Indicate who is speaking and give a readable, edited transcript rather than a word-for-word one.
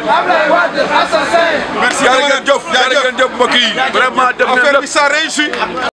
Speaker 1: merci jërëjëf mbokk yi vraiment def na lépp.